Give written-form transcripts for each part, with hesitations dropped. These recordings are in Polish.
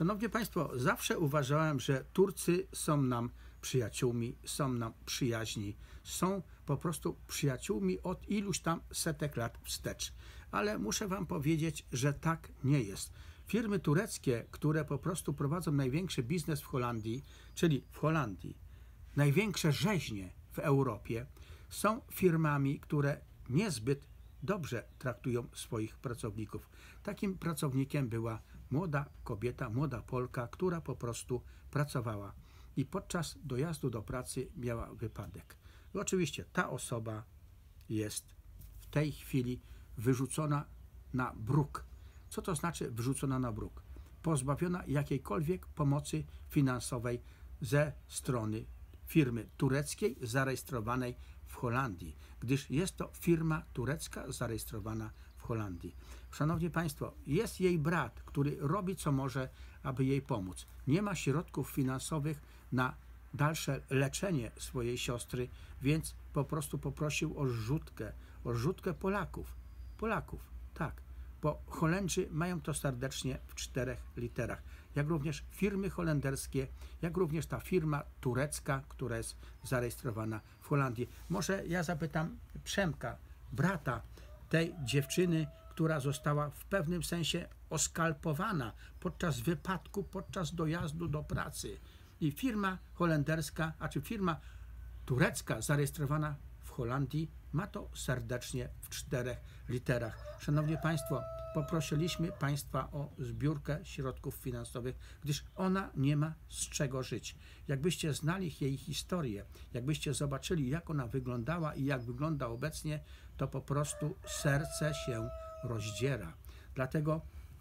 Szanowni Państwo, zawsze uważałem, że Turcy są nam przyjaciółmi, są nam przyjaźni, są po prostu przyjaciółmi od iluś tam setek lat wstecz. Ale muszę Wam powiedzieć, że tak nie jest. Firmy tureckie, które po prostu prowadzą największy biznes w Holandii, czyli w Holandii, największe rzeźnie w Europie, są firmami, które niezbyt dobrze traktują swoich pracowników. Takim pracownikiem była młoda kobieta, młoda Polka, która po prostu pracowała i podczas dojazdu do pracy miała wypadek. I oczywiście ta osoba jest w tej chwili wyrzucona na bruk. Co to znaczy wyrzucona na bruk? Pozbawiona jakiejkolwiek pomocy finansowej ze strony firmy tureckiej zarejestrowanej w Holandii, gdyż jest to firma turecka zarejestrowana w Holandii. Szanowni Państwo, jest jej brat, który robi co może, aby jej pomóc. Nie ma środków finansowych na dalsze leczenie swojej siostry, więc po prostu poprosił o zrzutkę Polaków, tak, bo Holendrzy mają to serdecznie w 4 literach, jak również firmy holenderskie, jak również ta firma turecka, która jest zarejestrowana w Holandii. Może ja zapytam Przemka, brata tej dziewczyny, która została w pewnym sensie oskalpowana podczas wypadku, podczas dojazdu do pracy. I firma holenderska, a czy firma turecka zarejestrowana w Holandii ma to serdecznie w 4 literach. Szanowni Państwo, poprosiliśmy Państwa o zbiórkę środków finansowych, gdyż ona nie ma z czego żyć. Jakbyście znali jej historię, jakbyście zobaczyli, jak ona wyglądała i jak wygląda obecnie, to po prostu serce się rozdziera. Dlatego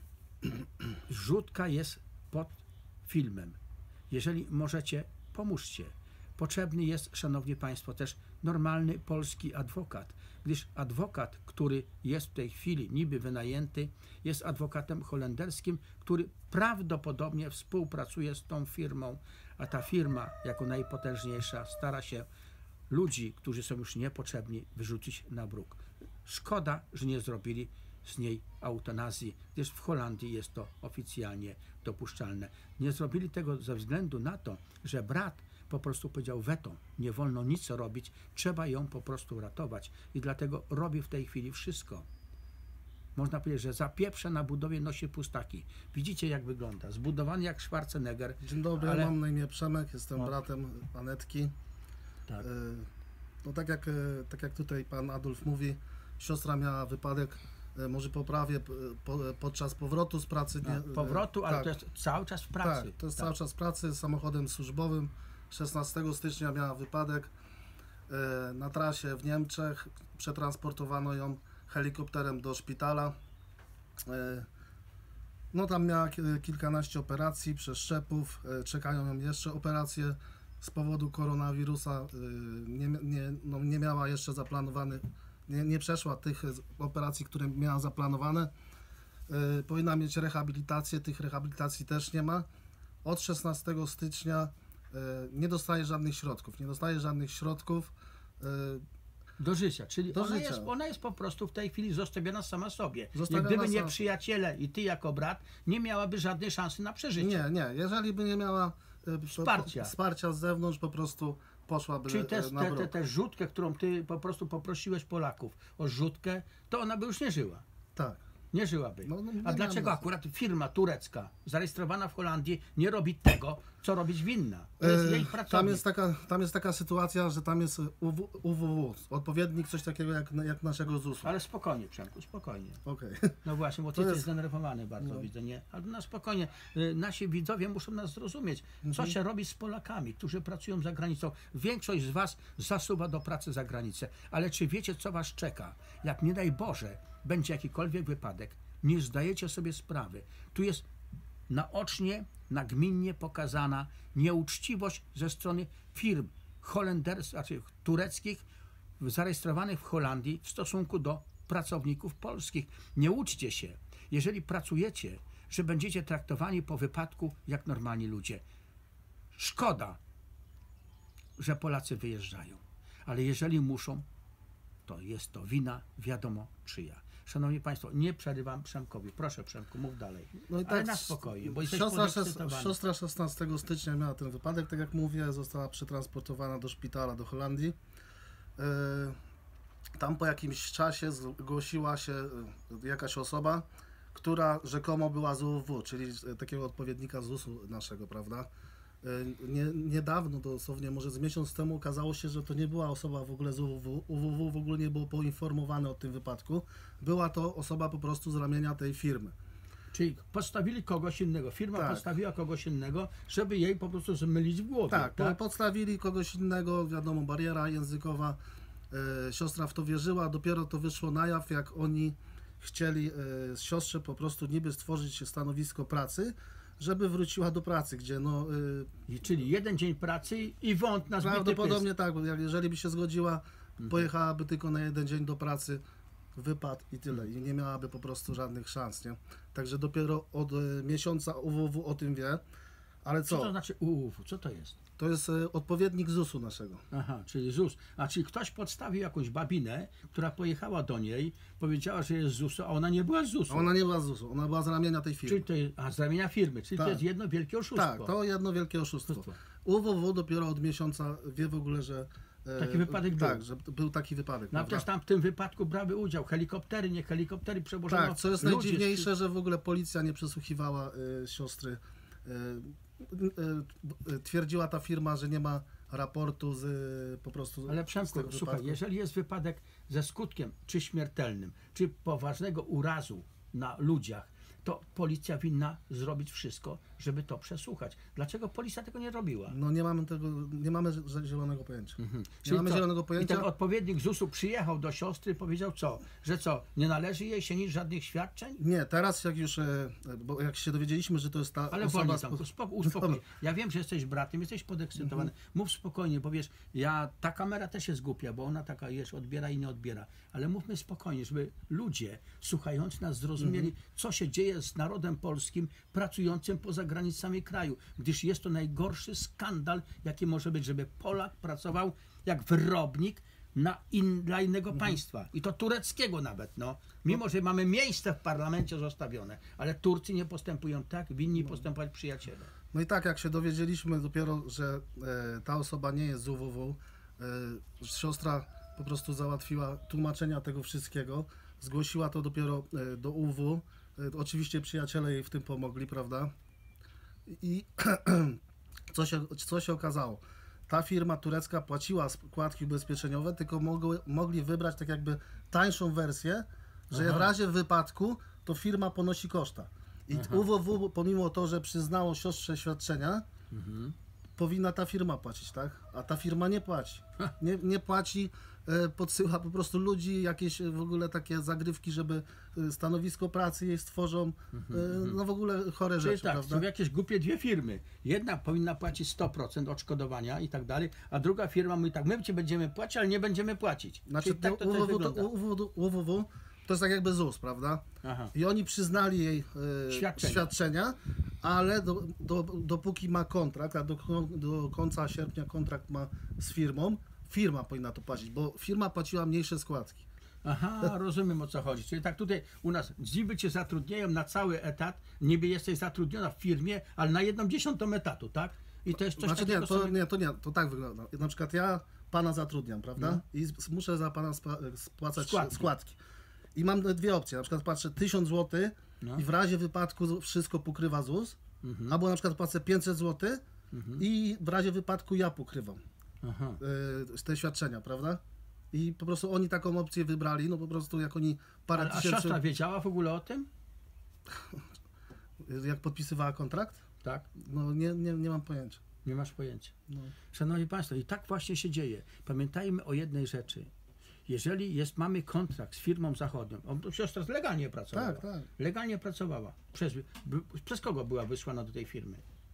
zrzutka jest pod filmem. Jeżeli możecie, pomóżcie. Potrzebny jest, Szanowni Państwo, też normalny polski adwokat, gdyż adwokat, który jest w tej chwili niby wynajęty, jest adwokatem holenderskim, który prawdopodobnie współpracuje z tą firmą, a ta firma jako najpotężniejsza stara się ludzi, którzy są już niepotrzebni, wyrzucić na bruk. Szkoda, że nie zrobili z niej eutanazji, gdyż w Holandii jest to oficjalnie dopuszczalne. Nie zrobili tego ze względu na to, że brat po prostu powiedział weto, nie wolno nic robić, trzeba ją po prostu ratować i dlatego robi w tej chwili wszystko. Można powiedzieć, że zapieprze na budowie, nosi pustaki. Widzicie, jak wygląda, zbudowany jak Schwarzenegger. Dzień dobry, ale... mam na imię Przemek, jestem bratem Anetki. Tak. No tak jak tutaj pan Adolf mówi, siostra miała wypadek, może poprawię, podczas powrotu z pracy. Powrotu, ale tak, to jest cały czas w pracy. Tak, to jest cały czas w pracy, samochodem służbowym. 16 stycznia miała wypadek na trasie w Niemczech. Przetransportowano ją helikopterem do szpitala. No tam miała kilkanaście operacji, przeszczepów. Czekają ją jeszcze operacje z powodu koronawirusa. Nie miała jeszcze zaplanowanych, nie przeszła tych operacji, które miała zaplanowane. Powinna mieć rehabilitację, tych rehabilitacji też nie ma. Od 16 stycznia nie dostaje żadnych środków. Do życia, czyli do ona, życia. Ona jest po prostu w tej chwili zostawiona sama sobie. Zostawiona Jak gdyby nie przyjaciele i ty jako brat, nie miałaby żadnej szansy na przeżycie. Nie. Jeżeli by nie miała wsparcia z zewnątrz, po prostu poszłaby czyli na bruk. tę rzutkę, którą ty po prostu poprosiłeś Polaków o rzutkę, to ona by już nie żyła. Tak. Nie żyłaby. A dlaczego wiem. akurat firma turecka, zarejestrowana w Holandii, nie robi tego, co robić winna? To jest jej pracownik. Tam jest taka sytuacja, że tam jest UWW, odpowiednik, coś takiego jak naszego ZUS-u. Ale spokojnie, Przemku, spokojnie. Okay. No właśnie, bo ty jesteś zdenerwowany bardzo, widzę, nie? Ale na spokojnie. Nasi widzowie muszą nas zrozumieć, co się robi z Polakami, którzy pracują za granicą. Większość z was zasuwa do pracy za granicę. Ale czy wiecie, co was czeka? Jak nie daj Boże, będzie jakikolwiek wypadek, nie zdajecie sobie sprawy. Tu jest naocznie, nagminnie pokazana nieuczciwość ze strony firm holenderskich, znaczy tureckich, zarejestrowanych w Holandii w stosunku do pracowników polskich. Nie łudźcie się, jeżeli pracujecie, że będziecie traktowani po wypadku jak normalni ludzie. Szkoda, że Polacy wyjeżdżają, ale jeżeli muszą, to jest to wina wiadomo czyja. Szanowni Państwo, nie przerywam Przemkowi. Proszę Przemku, mów dalej. No i Ale tak, na spokojnie, bo jesteś siostra podekscytowany. 16 stycznia miała ten wypadek, tak jak mówię, została przetransportowana do szpitala do Holandii. Tam po jakimś czasie zgłosiła się jakaś osoba, która rzekomo była z UWW, czyli takiego odpowiednika ZUS-u naszego, prawda? Niedawno, dosłownie może z miesiąc temu, okazało się, że to nie była osoba w ogóle z UWW. UWW w ogóle nie było poinformowane o tym wypadku. Była to osoba po prostu z ramienia tej firmy. Czyli podstawili kogoś innego, firma Tak. podstawiła kogoś innego, żeby jej po prostu zmylić w głowie. Tak, podstawili kogoś innego, wiadomo, bariera językowa. Siostra w to wierzyła, dopiero to wyszło na jaw, jak oni chcieli siostrze po prostu niby stworzyć stanowisko pracy, żeby wróciła do pracy, gdzie no... Czyli jeden dzień pracy i wąt na zbity Prawdopodobnie tak, bo jeżeli by się zgodziła, pojechałaby tylko na jeden dzień do pracy, wypadł i tyle. I nie miałaby po prostu żadnych szans, nie? Także dopiero od miesiąca UWW o tym wie. Ale Co co? to znaczy UWW? Co to jest? To jest odpowiednik ZUS-u naszego. Aha, czyli ZUS. A czyli ktoś podstawił jakąś babinę, która pojechała do niej, powiedziała, że jest z ZUS-u, a ona nie była z ZUS-u. A ona nie była z ZUS-u, ona była z ramienia tej firmy. Czyli to jest, z ramienia firmy, czyli to Tak. jest jedno wielkie oszustwo. Tak, to jedno wielkie oszustwo. UWW dopiero od miesiąca wie w ogóle, że... Taki wypadek był. Tak, że był taki wypadek. No prawda? przecież tam w tym wypadku brały udział helikoptery, nie helikoptery, przewożono Tak, co jest ludzi. najdziwniejsze, że w ogóle policja nie przesłuchiwała siostry. Twierdziła ta firma, że nie ma raportu z po prostu. Ale z Przemku, tego słuchaj, wypadku. jeżeli jest wypadek ze skutkiem czy śmiertelnym, czy poważnego urazu na ludziach, to policja winna zrobić wszystko, żeby to przesłuchać. Dlaczego policja tego nie robiła? No nie mamy tego, nie mamy zielonego pojęcia. Nie Czyli mamy co? zielonego I pojęcia. ten odpowiednik ZUS-u przyjechał do siostry i powiedział co? Że co? Nie należy jej się nic, żadnych świadczeń? Nie, teraz jak już, bo jak się dowiedzieliśmy, że to jest ta Ale osoba... wolniej tam, uspokój. Dobra. Ja wiem, że jesteś bratem, jesteś podekscytowany. Mów spokojnie, bo wiesz, ta kamera też jest głupia, bo ona taka jest, odbiera i nie odbiera. Ale mówmy spokojnie, żeby ludzie słuchając nas zrozumieli, co się dzieje z narodem polskim pracującym poza granicami kraju. Gdyż jest to najgorszy skandal, jaki może być, żeby Polak pracował jak wyrobnik dla innego państwa. I to tureckiego nawet, no. Mimo, że mamy miejsce w parlamencie zostawione, ale Turcy nie postępują tak, winni postępować przyjaciele. No i tak, jak się dowiedzieliśmy dopiero, że ta osoba nie jest z UWW, siostra po prostu załatwiła tłumaczenia tego wszystkiego, zgłosiła to dopiero do UW. Oczywiście przyjaciele jej w tym pomogli, prawda? I co się okazało? Ta firma turecka płaciła składki ubezpieczeniowe, tylko mogli wybrać tak jakby tańszą wersję, że w razie wypadku to firma ponosi koszta. I UWW, pomimo to, że przyznało siostrze świadczenia, powinna ta firma płacić, tak? A ta firma nie płaci. Nie płaci, podsyła po prostu ludzi, jakieś w ogóle takie zagrywki, żeby stanowisko pracy jej stworzą, no w ogóle chore Czyli rzeczy, tak, prawda? są jakieś głupie dwie firmy. Jedna powinna płacić 100% odszkodowania i tak dalej, a druga firma mówi tak, my ci będziemy płacić, ale nie będziemy płacić. Znaczy Czyli tak to też wygląda. UWW to jest tak jakby ZUS, prawda? Aha. I oni przyznali jej świadczenia, ale dopóki ma kontrakt, a do końca sierpnia kontrakt ma z firmą, firma powinna to płacić, bo firma płaciła mniejsze składki. Aha, rozumiem o co chodzi. Czyli tak tutaj u nas niby cię zatrudniają na cały etat, niby jesteś zatrudniona w firmie, ale na 1/10 etatu, tak? I to jest coś Znaczy takiego to tak wygląda. Na przykład ja pana zatrudniam, prawda? I muszę za pana spłacać składki. I mam dwie opcje. Na przykład płacę 1000 zł i w razie wypadku wszystko pokrywa ZUS, albo na przykład płacę 500 zł i w razie wypadku ja pokrywam te świadczenia, prawda? I po prostu oni taką opcję wybrali, no po prostu jak oni parę A tysięcy... siostra wiedziała w ogóle o tym? Jak podpisywała kontrakt? Tak. No nie mam pojęcia. Nie masz pojęcia. No. Szanowni Państwo, i tak właśnie się dzieje. Pamiętajmy o jednej rzeczy. Jeżeli mamy kontrakt z firmą zachodnią, siostra legalnie pracowała. Tak. Legalnie pracowała. Przez kogo była wysłana do tej firmy?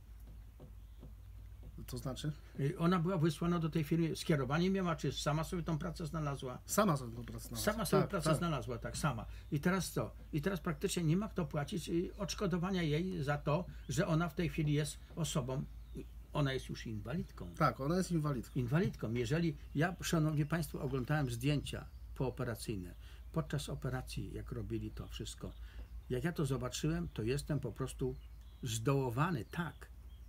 To znaczy? Ona była wysłana do tej firmy, skierowanie miała, czy sama sobie tą pracę znalazła? Sama sobie tą pracę znalazła. Sama sobie pracę znalazła, tak, sama. I teraz co? I teraz praktycznie nie ma kto płacić odszkodowania jej za to, że ona w tej chwili jest osobą, ona jest już inwalidką. Tak, ona jest inwalidką. Inwalidką. Jeżeli ja, szanowni Państwo, oglądałem zdjęcia pooperacyjne podczas operacji, jak robili to wszystko. Jak ja to zobaczyłem, to jestem po prostu zdołowany tak,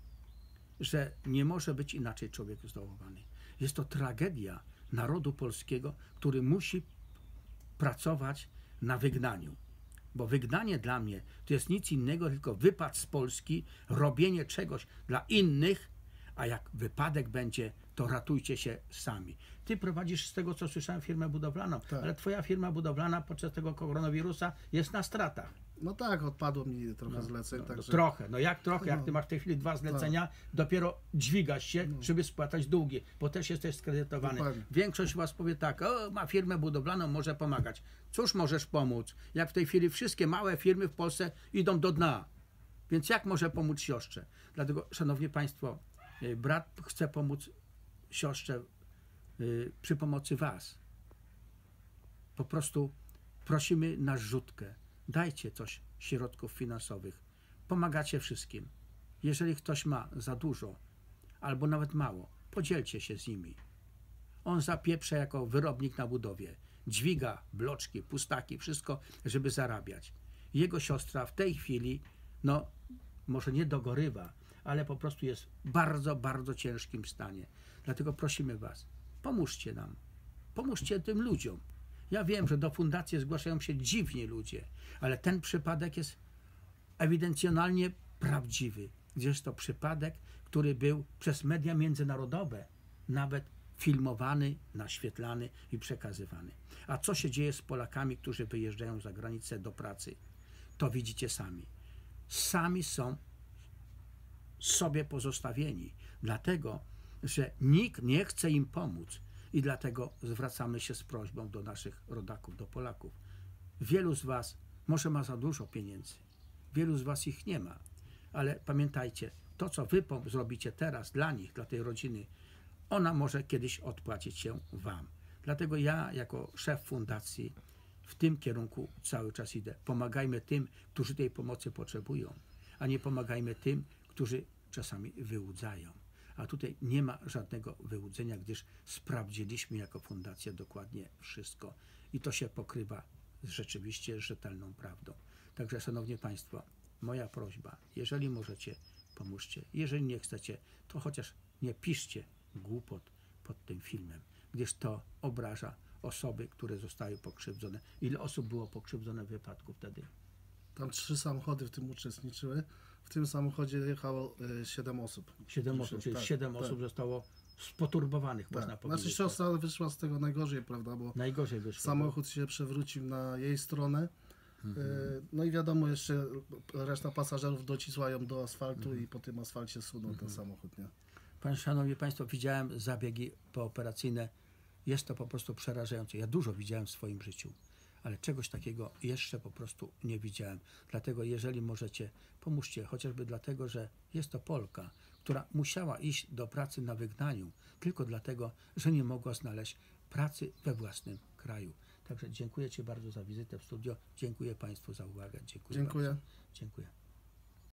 że nie może być inaczej człowiek zdołowany. Jest to tragedia narodu polskiego, który musi pracować na wygnaniu. Bo wygnanie dla mnie to jest nic innego, tylko wypad z Polski, robienie czegoś dla innych, a jak wypadek będzie, to ratujcie się sami. Ty prowadzisz, z tego co słyszałem, firmę budowlaną, Tak. ale twoja firma budowlana podczas tego koronawirusa jest na stratach. No tak, odpadło mi trochę zleceń, także... Trochę, no jak trochę, jak No. ty masz w tej chwili 2 zlecenia, dopiero dźwigasz się, żeby spłatać długi, bo też jesteś skredytowany. Dokładnie. Większość was powie tak, o, ma firmę budowlaną, może pomagać. Cóż możesz pomóc, jak w tej chwili wszystkie małe firmy w Polsce idą do dna. Więc jak może pomóc siostrze? Dlatego, szanowni państwo, brat chce pomóc siostrze przy pomocy was. Po prostu prosimy na zrzutkę. Dajcie coś środków finansowych. Pomagacie wszystkim. Jeżeli ktoś ma za dużo, albo nawet mało, podzielcie się z nimi. On zapieprza jako wyrobnik na budowie. Dźwiga bloczki, pustaki, wszystko, żeby zarabiać. Jego siostra w tej chwili, no, może nie dogorywa, ale po prostu jest w bardzo, bardzo ciężkim stanie. Dlatego prosimy was, pomóżcie nam. Pomóżcie tym ludziom. Ja wiem, że do fundacji zgłaszają się dziwni ludzie, ale ten przypadek jest ewidencjonalnie prawdziwy. Jest to przypadek, który był przez media międzynarodowe nawet filmowany, naświetlany i przekazywany. A co się dzieje z Polakami, którzy wyjeżdżają za granicę do pracy? To widzicie sami. Sami są sobie pozostawieni, dlatego, że nikt nie chce im pomóc. I dlatego zwracamy się z prośbą do naszych rodaków, do Polaków. Wielu z was może ma za dużo pieniędzy, wielu z was ich nie ma, ale pamiętajcie, to co wy zrobicie teraz dla nich, dla tej rodziny, ona może kiedyś odpłacić się wam. Dlatego ja jako szef fundacji w tym kierunku cały czas idę. Pomagajmy tym, którzy tej pomocy potrzebują, a nie pomagajmy tym, którzy czasami wyłudzają. A tutaj nie ma żadnego wyłudzenia, gdyż sprawdziliśmy jako fundacja dokładnie wszystko i to się pokrywa z rzeczywiście rzetelną prawdą. Także, szanowni państwo, moja prośba, jeżeli możecie, pomóżcie. Jeżeli nie chcecie, to chociaż nie piszcie głupot pod tym filmem, gdyż to obraża osoby, które zostały pokrzywdzone. Ile osób było pokrzywdzone w wypadku wtedy? Tam 3 samochody w tym uczestniczyły. W tym samochodzie jechało 7 osób. 7 osób, czyli Tak, 7 tak. osób zostało spoturbowanych, można Tak. powiedzieć. Znaczy siostra wyszła z tego najgorzej, prawda, bo Najgorzej wyszło. samochód się przewrócił na jej stronę. No i wiadomo, jeszcze reszta pasażerów docisła ją do asfaltu i po tym asfalcie sunął ten samochód, nie? Szanowni państwo, widziałem zabiegi pooperacyjne. Jest to po prostu przerażające. Ja dużo widziałem w swoim życiu, ale czegoś takiego jeszcze po prostu nie widziałem. Dlatego jeżeli możecie, pomóżcie, chociażby dlatego, że jest to Polka, która musiała iść do pracy na wygnaniu, tylko dlatego, że nie mogła znaleźć pracy we własnym kraju. Także dziękuję ci bardzo za wizytę w studio. Dziękuję państwu za uwagę. Dziękuję. Bardzo. Dziękuję.